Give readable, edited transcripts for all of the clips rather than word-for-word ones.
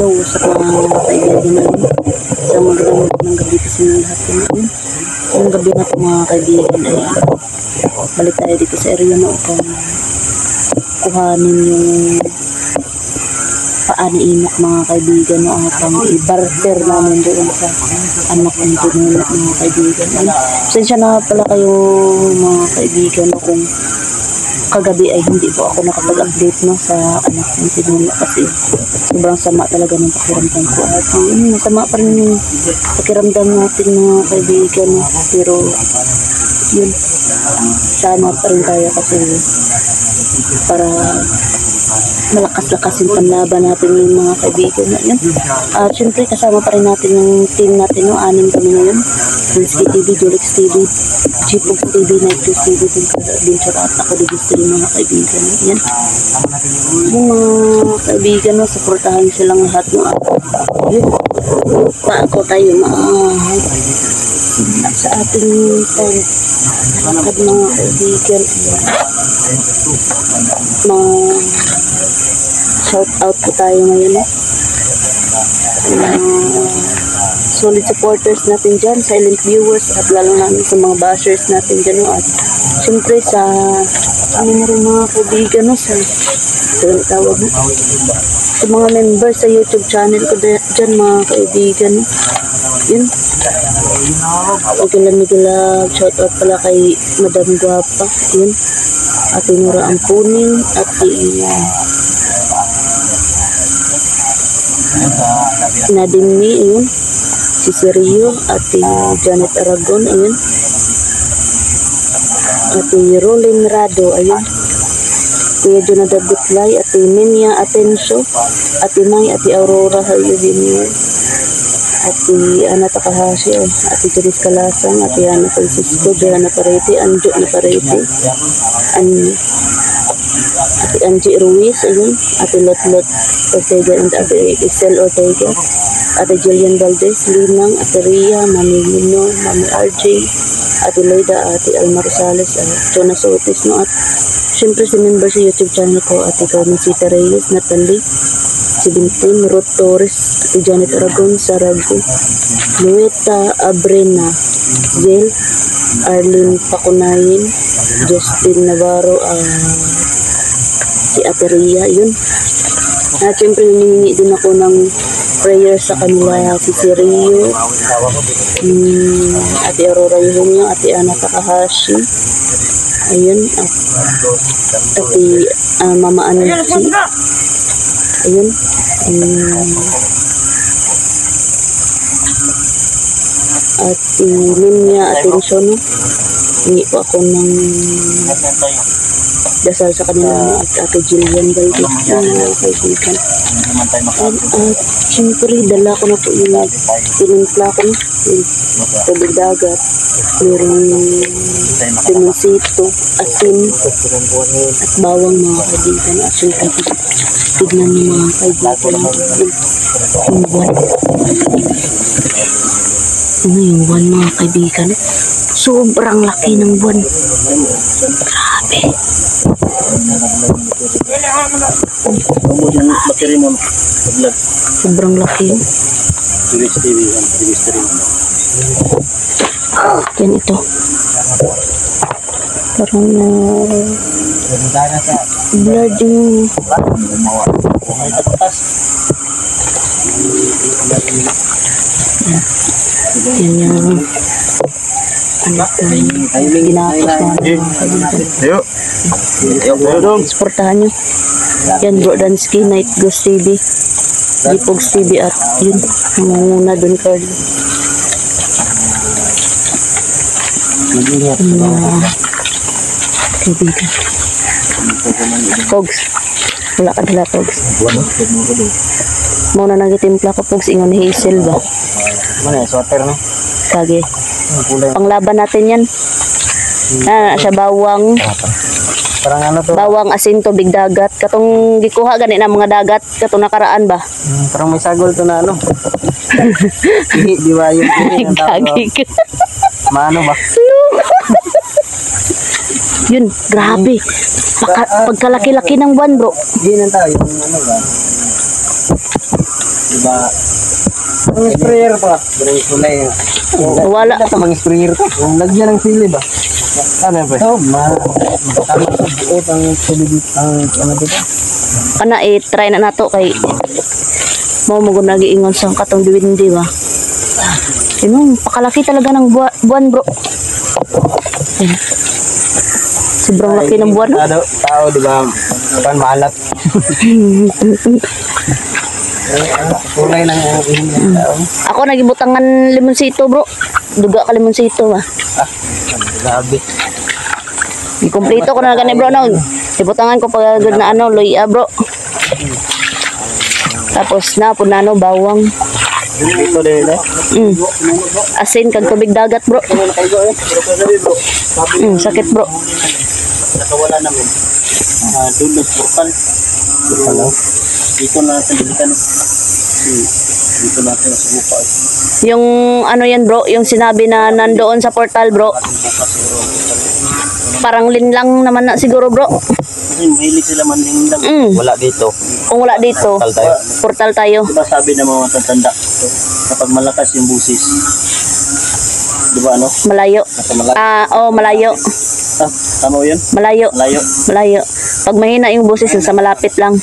Hello sa mga kaibigan namin. Sa magandang ng gabi kasi ng lahat namin. Ang gabi na po mga kaibigan ay balik tayo dito sa area na upang kuhanin yung paani inok mga kaibigan no, upang i-barter namin doon sa anak ng tinulak mga kaibigan. Pasensya na pala kayo mga kaibigan no, kung kagabi ay hindi po ako nakapag-update no sa anak ng tinulak kasi sobrang sama talaga ng pakiramdam ko at masama pa rin yung pakiramdam natin mga kaibigan no? Pero yun, sama pa rin tayo kasi para malakas-lakasin panlaban natin yung mga kaibigan na yun. At syempre kasama pa rin natin yung team natin no? 6 kami ngayon. Linsky TV, Julix TV, Chipog TV, Nightclub TV, Adventure at ako Digistry mga kaibigan. Yan. Yung mga kaibigan no, supportahan silang lahat no. Yun. Paako tayo sa ating lakad mga kaibigan. Shout out po tayo ngayon no. Solid supporters natin dyan, silent viewers at lalo namin sa mga bashers natin dyan no? At syempre sa mga kaibigan no, sa tawag no? Sa mga members sa YouTube channel ko dyan mga kaibigan no? Yun, Miguel, shout out pala kay Madam Guapa yun, Ate Nora Ampunin at Nadimni yun, si Sirio, Ate Janet Aragon, ayun. Ate Rolling Rado, ayun. Kuya Jonathan Butlay, Ate Minya Atencio, Ate May, Ate Aurora Hayubini, Ate Ana Takahashi, Ate Janice Kalasang, Ate Ana Francisco, Diana Parete, Anjo na Parete, Ate Angie Ruiz, ayun. Ate Lotlot Ortega and Ate Isel Ortega, Ate Jillian Valdez, Linang, Ate Ria, Mami Lino, Mami RJ, Ate Loida, Ate Alma Rosales, Jonas Otis, no? At syempre si member sa YouTube channel ko, Ate Carmencita Reyes, Natalie, si Bintin, Ruth Torres, Ate Janet Aragon, Sarago, Lueta Abrena, Zel, Arlene Pakunayin, Justin Navarro, si Ate Ria, yun. At syempre humingi din ako ng prayer sa kanila, si Sirio, Ate Aurora Yuhunyo, Ate Ana Takahashi, ayun, at Ate Mama Anji, ayun, Ate Minya Atensyon, hingi po ako ng dasal sa kanila at Ate Jillian Valdez na kaibigan. At syempre dala ko na po yung pinimpla ko yung tubig dagat, mayroong pimonsito, asin at bawang mga kaibigan. At syempre tignan niyo mga kaibigan yung buwan. Ano yung buwan mga kaibigan? Sobrang laki ng buwan. Grabe. Sobrang laki. Yan ito. Parang blurred yung yan yung ginapos na sportahan nyo yan, Brodansky, Night Ghost TV, Jipogs TV at yun, muna dun Carlo kaibigan Pogs, wala ka dala Pogs muna nagitimpla ko Pogs, ingon Hazel ba mana sweater no kage panglaban natin yan siya bawang parang ano to bawang, asin, tubig dagat katong gikuha gani na mga dagat katong nakaraan ba parang may sagol to na ano di ba yung maano ba yun grabe pagkalaki-laki ng buwan bro di nang tayo yung ano ba Diba? Ang sprayer pa. Berang kulay. Wala. Ito mga sprayer pa. Kung lagyan ng sili ba? Ano ba? Ito, tama sa buot ang tubig ang ano dito. Kana try na nato kay mo lagi ingon sa katong diwindi ba. Pakalaki talaga ng buwan bro. Ayun. Sobrang laki ng buwan. Tao, di ba? Kapan maalat. Kulay ng tao. Ako nagibutangan limonsito bro. Duga ka limonsito ba. Grabe. Ikumpleto ko na gani bro no. Ibutangan ko pag na luya bro. Tapos na punano bawang. Dito din eh. Asin kag tubig dagat bro. Sakit bro. Nakawala namin. Doon portal. Hello. Dito natin bilikan. Dito natin subukan. Yung ano yan bro, yung sinabi na nandoon sa portal bro. Parang linlang naman na siguro bro. Kasi mahilig sila manlinlang. Wala dito. Kung wala dito, portal tayo. Diba sabi ng mga matatanda, kapag malakas yung busis, diba ano? Malayo. Malayo. Tama mo yun? Malayo. Malayo. Malayo. Pag mahina yung boses, sa malapit lang.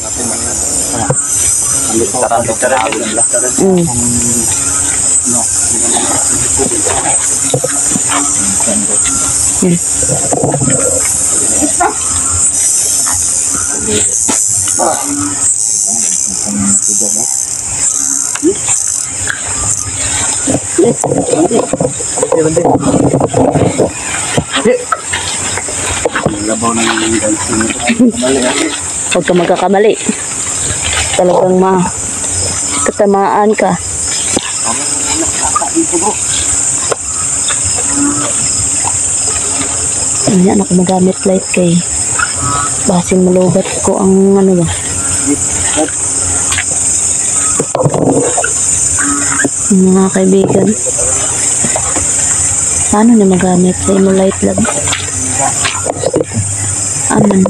Huwag ka magkakamali. Talagang katamaan ka. Ayan ako magamit light kay basin malugat ko ang ano ba. Mga kaibigan, paano na magamit sa imo light lang? Aman.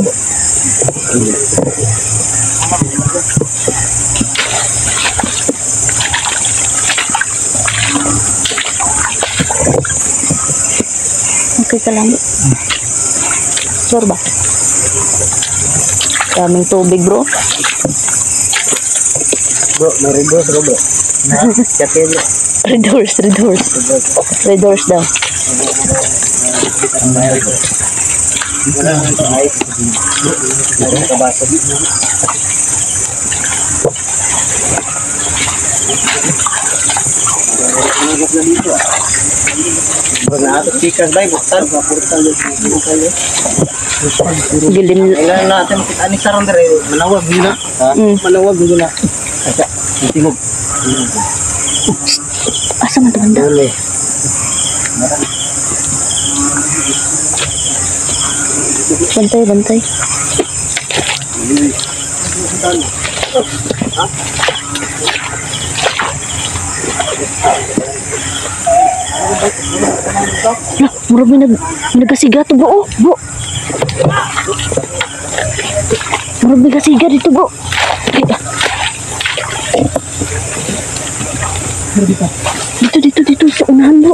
Okay ka lang. Sure ba? Daming tubig bro. Bro, maridos ko bro. Kapil. Redors daw. Gilin. Ilan natin makita ni sarang dere. Manawag gina. Manawag gina. Tingog. Asa man to banda? Dole. Bantay. Lah, murag may nagasiga to bro. Bro. Murag may nagasiga dito bro. Dito sa unahan bro.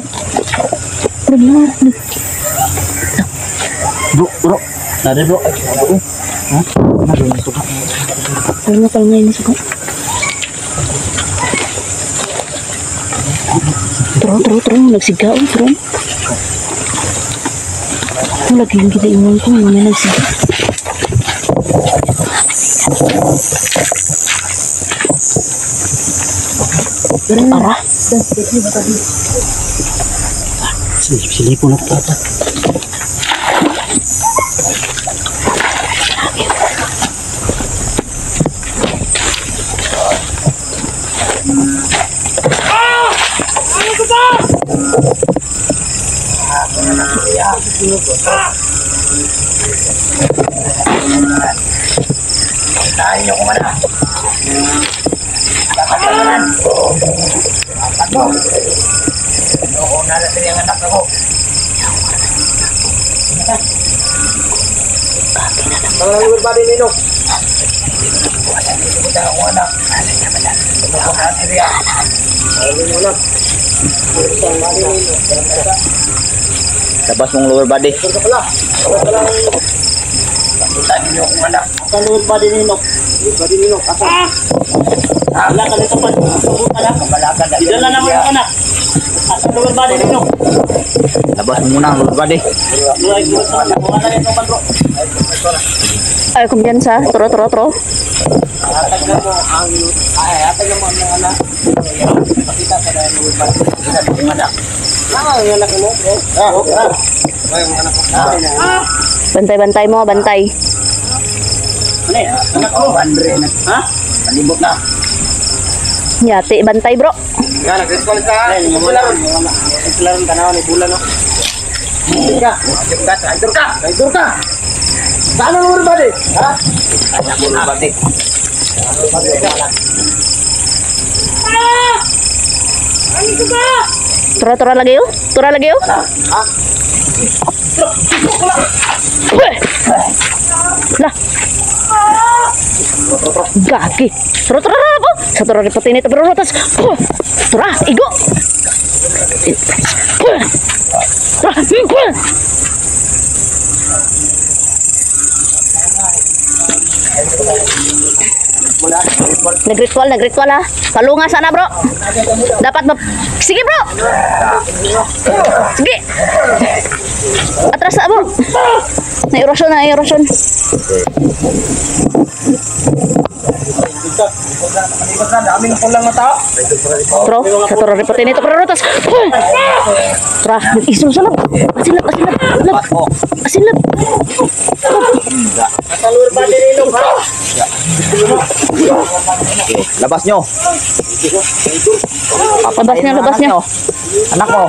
Bro. Nade bro. Ha? Nade nito ka. Kalau ngayon suka. Terus nagsiga terus. Lagi kita ingin ko mana nagsiga. Parah. Sili po na tata. Tayo ko mana. Dapat naman. Ano? Ako na lang yung anak ko. Labas mong lower body. Sa lower body ninok. Wala ka nito pa. Diyan na naman yung anak. Sa lower body ninok. Labas mo muna ang lower body. Ay, kumpiyansa. Tro. Bantay mo, bantay. Ha? Malibot na. Nyati, bantay bro. Nga, nag-respond ka. Naglaron ka na, may bulan, no? Idol ka! Saan ang lower body? Ha? Saan ang lower body? Tura lagi yun. Ha? Lah. Gagi. Tura po. Sa tura ripotin ito bro. Tura, igo. Nag-ritual ha. Palunga sana bro. Dapat sige bro. Sige. Atras na bro. Na-erosyon. Daming pulang mata. Bro, sa turo ripotin ito bro. Tra, isulap. Asilap. Sa lower body rin, ha? Labas nyo. Labas niya. Anak mo.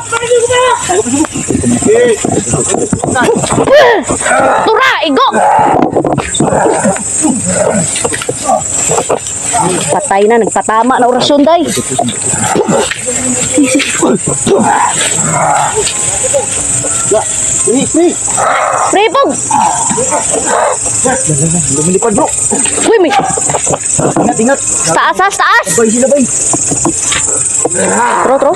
Tura, igo. Patay na, nagpatama na orasyon day. Free pog. Lumilipad bro. Uy, may Ingat. taas. Bay sila bay. Tro.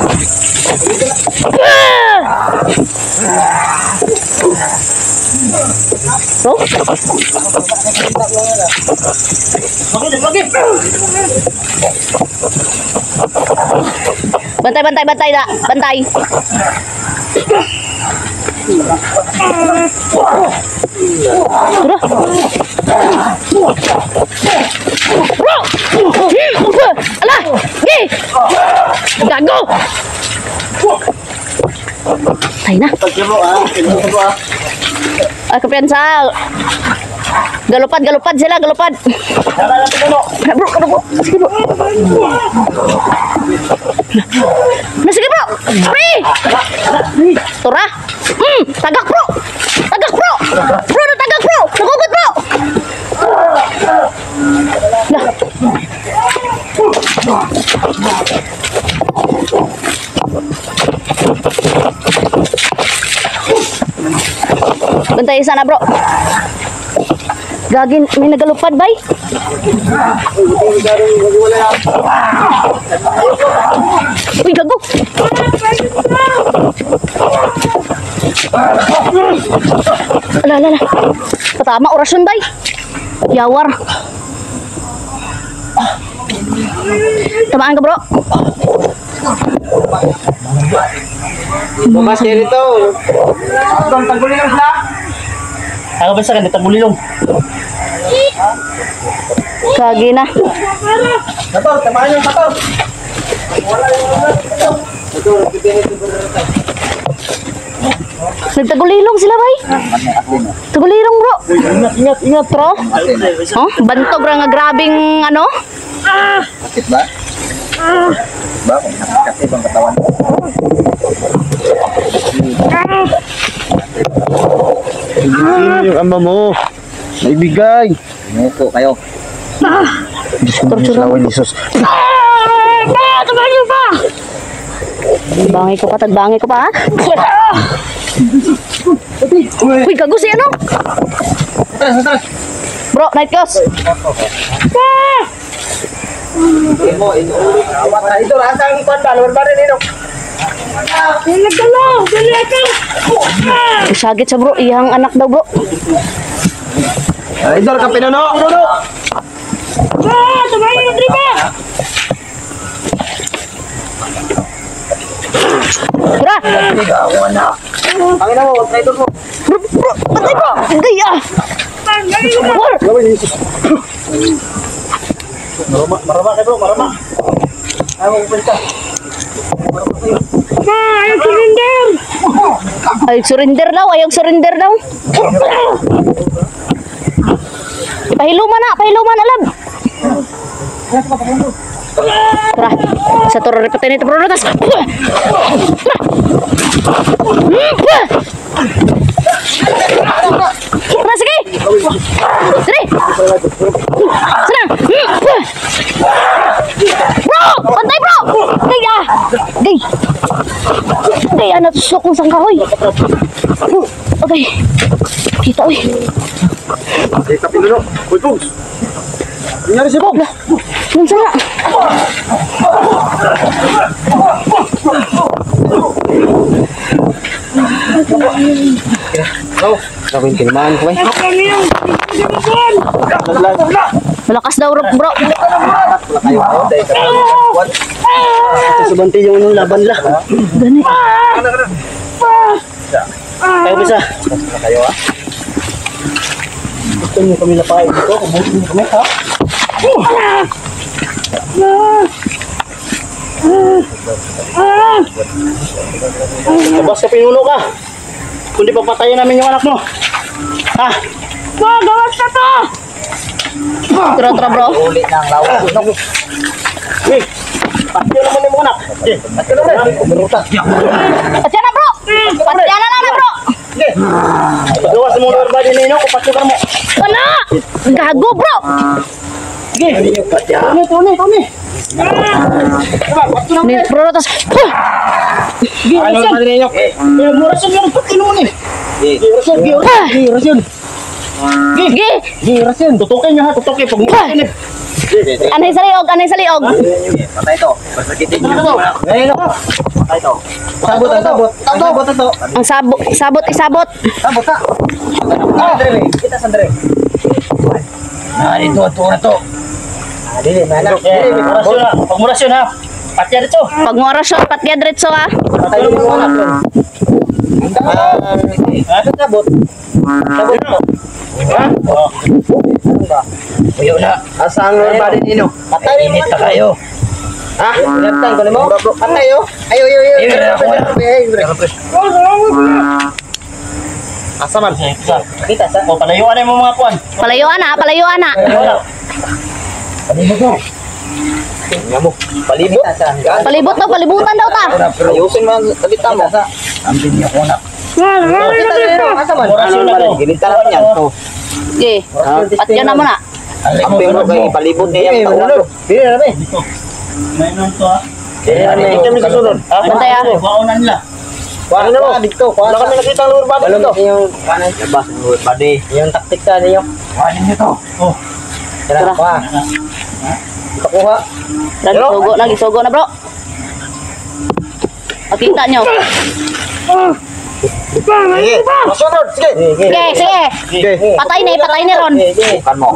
Bro? Bakit? Bantay da. Bantay. Tara. Bro! Alah! Gi! Gago! Tay na. Ay, kapiyansa. Galupad sila. Bro. Sige bro. Sige bro. Free! Tura. Tagak bro. Bro, natagak bro. Nagugot bro. Lah. Bantay sana bro. Gagin, may nagalupad bay. Uy, gago. Ala. Patama orasyon bay. Yawar. Tamaan ka bro. Bukas kayo rito. Ang tagulilong sila. Ako ba sa kanila tagulilong? Gagi na. Tator, tamaan yung tator. Nagtagulilong sila bay. Tagulilong bro. Ingat bro. Oh, bantog ra nga grabing ano? Sakit ba? Ba? Sakit bang katawan? Yung ama mo. Naibigay. Nuko kayo. Diyos ko na salawan Jesus. Tagbangay ko pa ha. Uy, gago si ano? Atras. Bro, night cross. Ito, rasang panda. Luar pa rin, Inok. Sagit sa bro, iyang anak daw bro. Idol ka pinuno. Tumayo ng tripa. Bro. Pangina mo, idol mo. Bro, patay bro. Gaya. Marama kayo bro, marama. Ayaw mo pupunta. Ayaw surrender daw. Pahiluman alam. Tara, sa toro repetin ito bro, tas. Tara, sige. Sige. Senang. Bro, pantay bro. Gay, anak susok kong sangkahoy. Okay. Kita, uy. Ka pinuno. Uy, Pogs. Nangyari si Pogs. Minsan nga. Gawin tinamaan ko eh. Malakas daw bro. Subanti yung laban lah. Gani. Kayo bisa. Kayo ah. Gusto niyo kami napain dito? Kubutin niyo kami ha? Labas ka pinuno ka. Kundi papatayin namin yung anak mo. Ha? Gawas ka to. Tara bro. Ulit na ang lawa. Hey, pati naman yung mga anak. Pati naman. Kumiruta. Patya na bro. Patya na lang bro. Sige. Pagawas mo na body ninyo kung pati ka mo. Wala. Gago bro. Sige. Tony. Ni bro tas. Ano naman ninyo? Rasyon yung pagkino mo ni. Rasyon. Rasyon. Tutukin nyo ha. Tutukin. Pag mukinip. Anay sa liog. Patay ito. Pasakitin nyo. Ngayon ako. Patay ito. Sabot ito. Ang sabot isabot. Sabot ha. Kita sandre. Ito na to. Dili, manak. Pagmurasyon ha. Patya dito. Pag mo orasyon patya diretso ha. Patay mo yung anak. Sabot. Sabot mo. Ha? Uyo na. Asa ang body nino? Patay mo na kayo. Ha? Pinagtan ko mo? Patay yo. Ayo. Asa man? Kita sa. O palayuan mo mga kuan. Palayuan na. Palibot mo. Palibot? Palibot daw, palibutan daw ta. Ayusin mo ang salita mo. Ampin niya ko na. Kita rin. Asa man? Ginita naman yan. Okay. Patya na mo na. Ampin mo kay palibot niya. Pili na namin. May nang to ha. Dito kami susunod. Bantay ha. Baunan nila. Kuhaan na mo. Dito. Wala kami nakita ang lower body dito. Yung kanan. Labas ang lower body. Yung taktik sa ninyo. Kuhanin nyo to. Oh. Tara. Kuha. Kuha. Sugo na bro. Makita nyo. Sige. Masunod. Sige. Patay ni Ron. Bukan mo.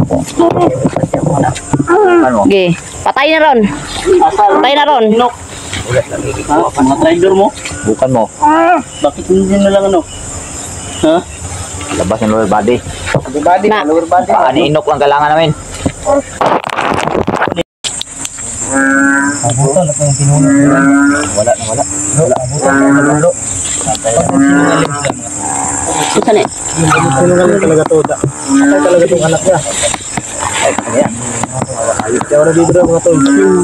Okay. Patay na Ron. Ulat lagi. Mga driver mo? Bukan mo. Bakit hindi na lang ano? Ha? Labas ang lower body. Lower body. Inok lang kailangan namin. Abutan na po yung pinuno. Wala. Abutan na nalulo. Saan eh? Sinungaling talaga to. Patay talaga itong anak niya. Ay, kanya. Kaya wala dito daw mga to.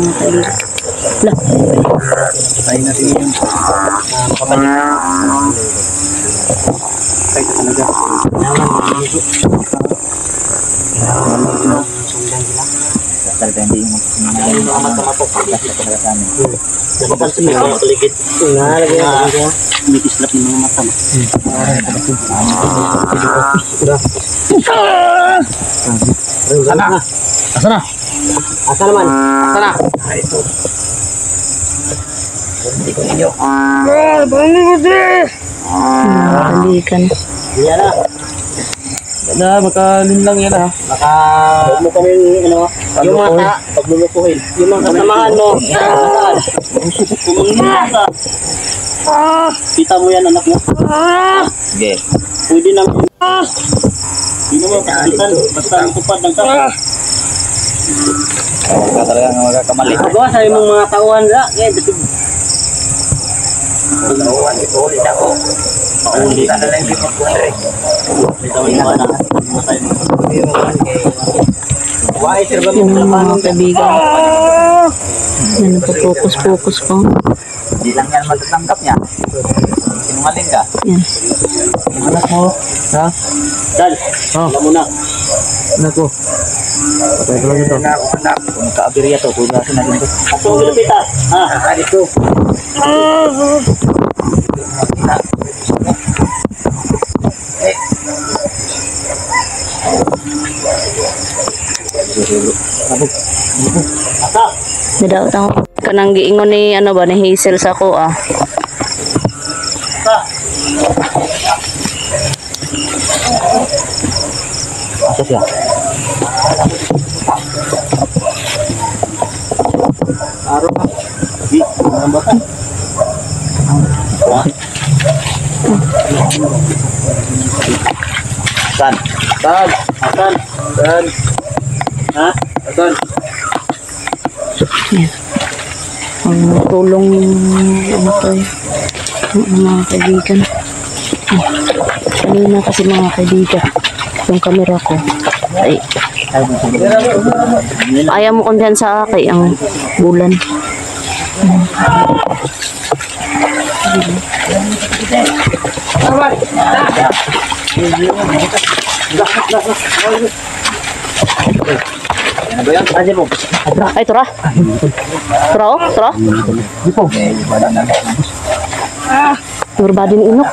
Patay na rin yun. Kapatid. Patay ka talaga. Naman. Talaga hindi yung mamatok. Kasi talaga sa amin. Napapansin mo sa paligid. Lagay na. Umikislap ng mga mata mo. Sana. Asa na? Asa naman? Asa na? Hindi ko ninyo. Balikan. Yan na. Na, makalim lang yan ha. Huwag mo kami, ano, yung mata, paglulukuhin. Yung mga kasamahan mo. Kumangin ka. Kita mo yan anak mo. Sige. Pwede naman. Hindi naman kakitan. Basta tupad ng kapa. Huwag ka talaga magkakamali. Agawa sa imong mga tauhan na. Tauhan ito ulit ako. Hindi ka na lang yung magkuhan. Why, sir, ba Yung mga kaibigan. Yan, nagpo-focus po. Hindi lang yan matatanggap niya. Sinungaling ka. Yan. Anak mo. Ha? Dal, Oh, alam mo na. anak ko. Patay ko lang ito. Kung nagka-abirya to, tugasin natin to. Aso ang ginapita. Ha? Dito. Asa? Nadaot ako kanang giingon ni ano ba ni Hazel sa ko ah. Asa? Asa siya? Araw ka. Di, ang bata. Saan? Saan? Asan? Saan? Ha? Asan? Ang tulong ano to ng mga kaibigan. Kanina kasi mga kaibigan yung kamera ko ay ayaw mo kumpiyansa sa akin ang bulan. Ano ba yan? Ano mo? Ay tura. Tura oh, tura. Nurbadi ni inok.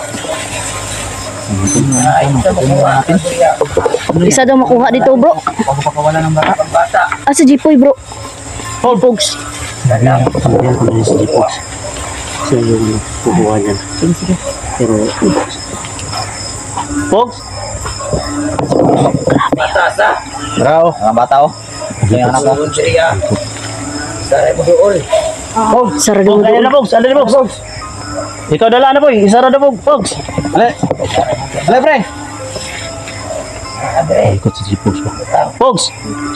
Isa daw makuha dito bro. Pagpapakawala ng bata. Ah, sa Jipoy bro. All folks. Siya yung kukuha niyan. Pero, Folks. Bro, mga bata oh. Ito yung anak ko. Sara daw Folks, alin na folks. Alin na folks. Ikaw dala na boy. Isara na folks. Ale. Ale pre. ikot sa sipos ko. Folks.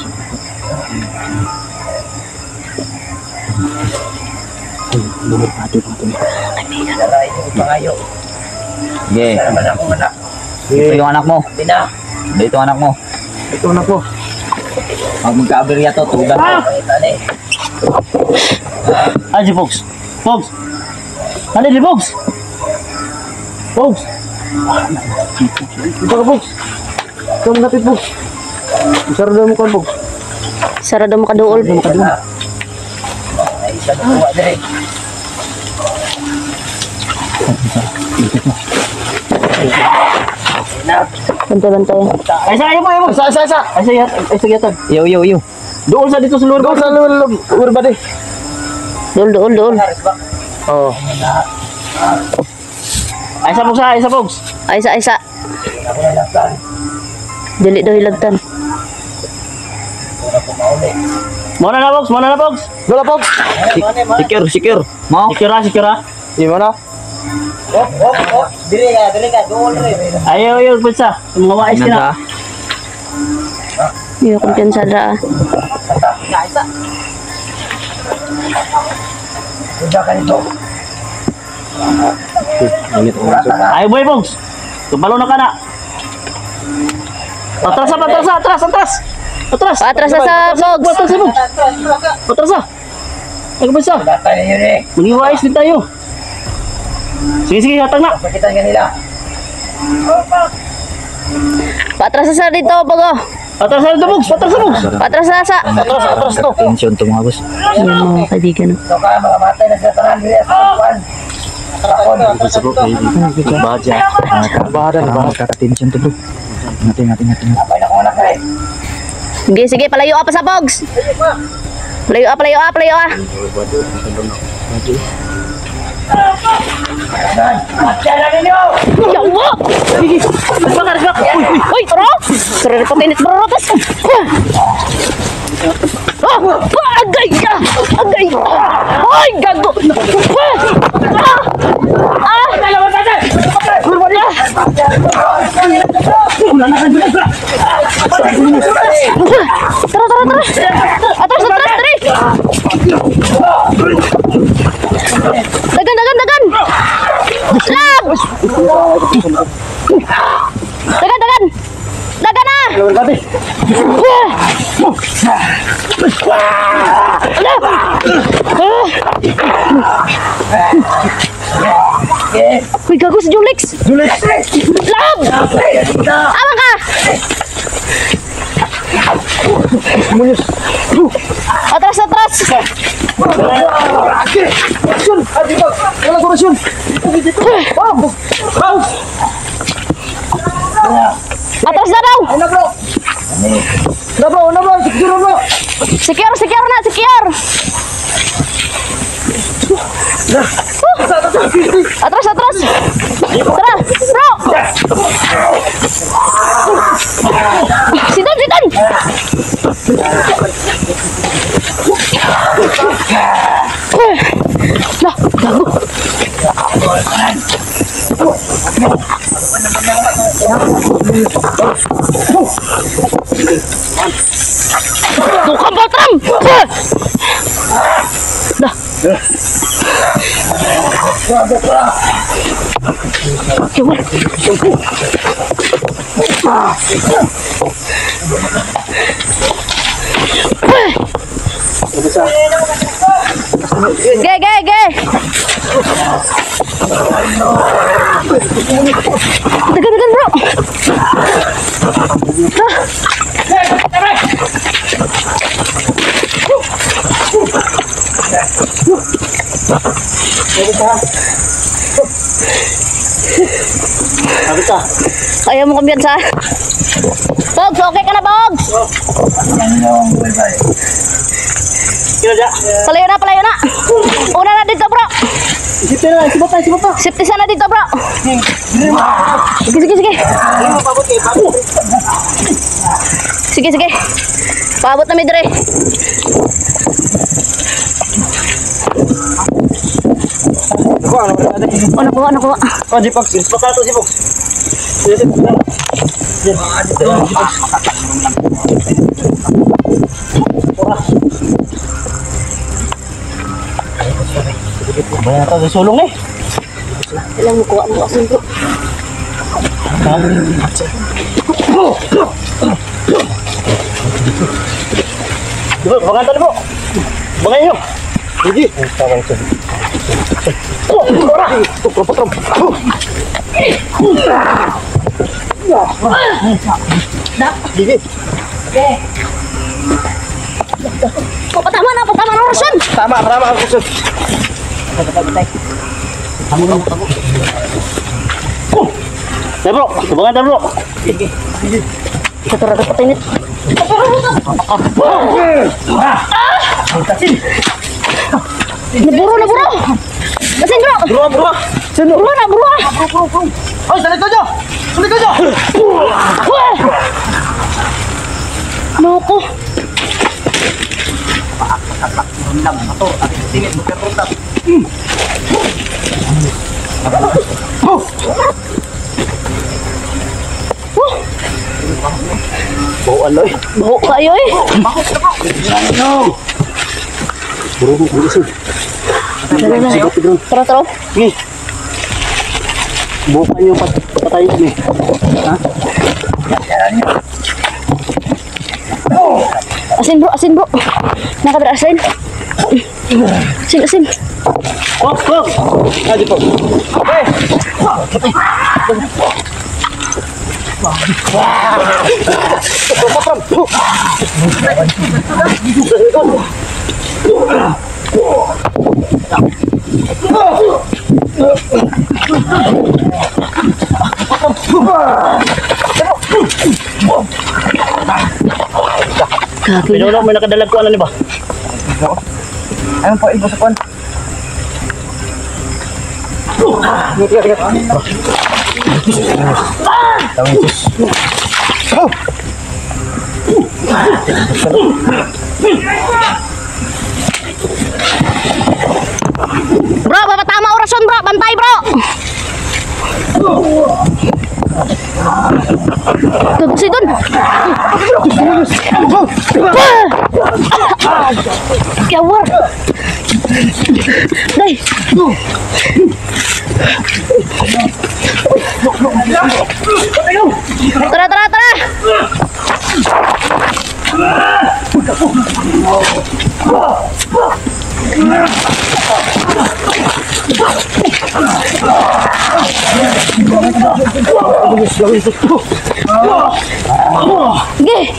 Sige. Ito yung anak mo. Dito yung anak mo. Ito na ko. Pag magka-abirya to, tugan to. Aji folks. Folks. Alin di folks. Folks. Ito ka folks. Ito ang napit folks. Isara daw mo kan folks. Sara daw makaduol. Bantay-bantay. Ay sa ayo mo. Sa. Ay sa yatag. Yo. Doon sa dito sa luar. Doon sa luar ba di? Duol. Oh. Ay sa folks. Aysa. Dili daw hilagtan. Mana na folks. Dula folks. Secure. Mau? Sikira. Gimana? Dili ka. Doon rin. Ayo pizza. Mga wais na. Iyo kumpiyansa da. Ayo boy folks. Tubalo na ka na. Atras. Atras na sa box. Atras. Ay pizza. Mag-iwais din tayo. Sige, hatag na. Patras na sa dito bago. Atras na ito, Pogs. Atras na, Pogs. Patras na sa. Atras to. Tension to mga boss. Yan mga kaibigan. Gusto ko kay Baja. Nakaka-tension to bro. Natin. Sige, sige, palayo ka pa sa Pogs. Palayo ka. Yawa! Uy, tara! Tara na patinit baratas! Agay ka! Agay! Ay, gago! Tara! Atras! Dagan! Lag! Dagan! Dagan na! Uy, gago si Julix! Lag! Awan ka! Atras! Atras na daw! Secure na! Atras! Tara! Bro! Sitan! Lah, gago! Tukang Baltram! Dah. Ge. Degan bro. Ayaw mo kumpiyansa. Pogs, okay ka na, Pogs? Palayo na. Una na dito, bro. Safety sana dito, bro. Sige. Paabot na midre. Nakuha. Oh, si Pogs. Patato si Pogs. Banyak tau sulung nih. Ilang mo kuha mo asin bro. Bro, bangan tadi bro. Bangan yuk. Jadi. Potong. Pertama Rosun. Pertama Rosun. Ya bro, bangan bro. Kita terhadap ini. Neburo. Mesin bro. Bro. Buro. Oh, salit aja. Noko. Bau aloy. Bau kayo eh. Buru sih. Terus. Nih. Bukan yung patay nih. Ha? Asin bro. Nakabira asin. Asin. Pog. Aji pog. Pinulong, may nakadalag ko ano ni ba? Ayun po, ibo sa kuwan. Bro, papatama orasyon bro. Bantay bro. Tutusi dun. Kawar. Day. Tara, tara, tara. Gih.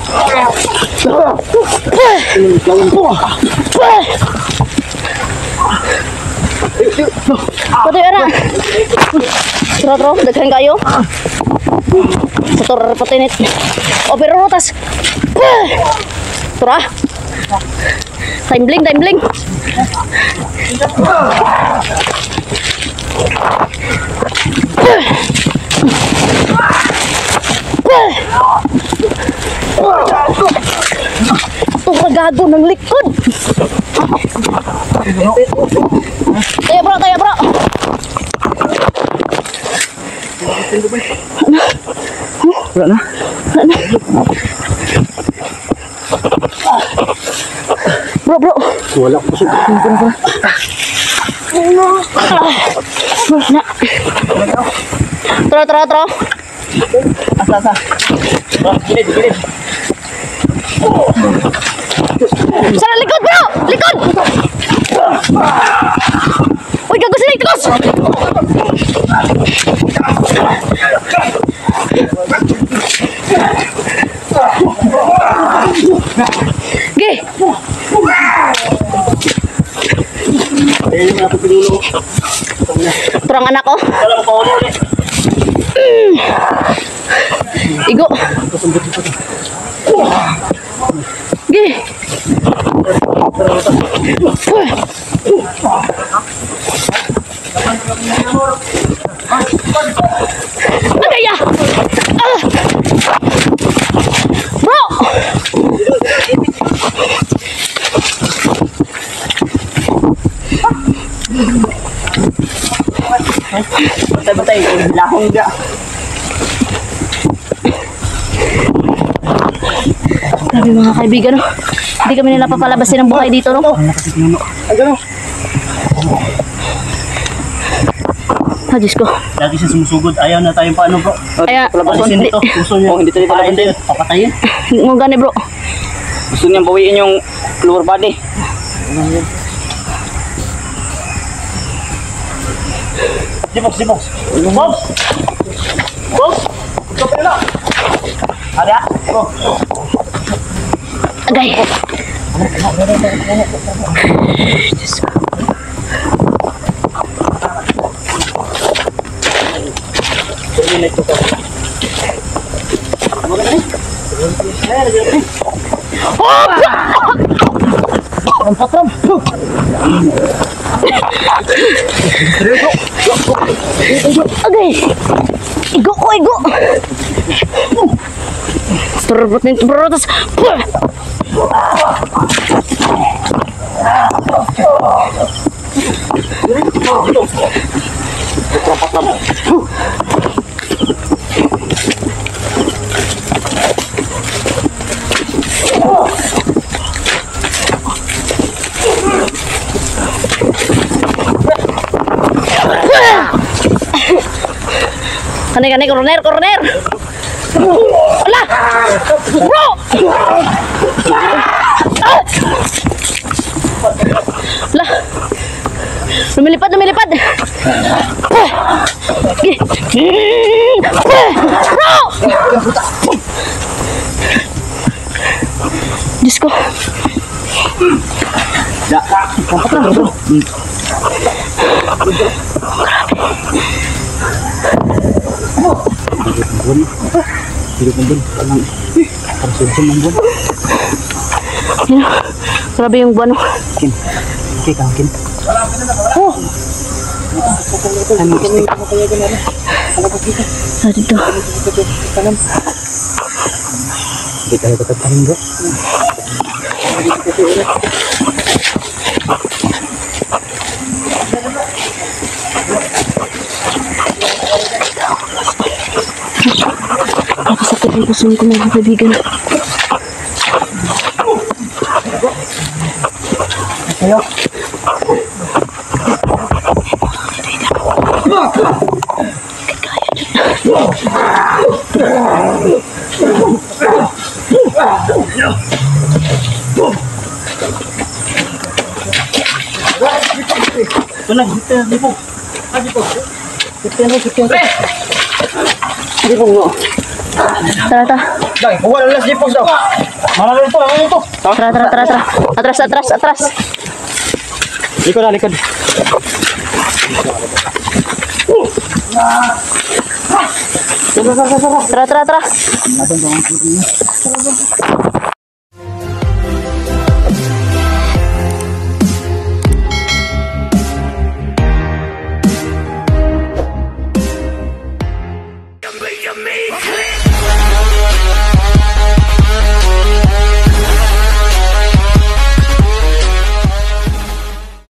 Patuloy na. Tara, daghan kayo. Motor patinit. O pero rotas. Tara. Time bling, time bling. Ito kagago ng likod. Kaya bro, kaya bro. Wala na. Bro. Wala ko siya. Tara. Asa. Gilid. Sana likod bro! Likod! Uy, gago sila itikos! Gih! Turang anak ko. Wala mo pa ulit. Igo. Gih. Ada ya. Bro. Bantay, lahong ga. Grabe mga kaibigan, no? Hindi kami nila papalabasin ng buhay dito, no? Ah, Diyos ko. Lagi siya sumusugod. Ayaw na tayong paano bro. Kaya, Palabasin nito. Gusto niya. Hindi tayo palabasin. Papatayin. hindi mo gani, bro. Gusto niyang bawiin yung lower body. Dibox. Box! Kapit na! Ada? Agay. Agay. Igo ko, igo. Terbutin berotas. Kani corner. Alah. Bro. Lah. Lumilipad. Diyos ko. Yan. Grabe yung buwan. Dito. Hindi tayo katapanin bro. Napasakit ang puso ko mga kaibigan. Tara, tara. Dai, buwan lang si Pogs daw. Mana rin to. Tara, tara, tara, tara. Atras, atras, atras. Likod na, likod. Tara, tara, tara.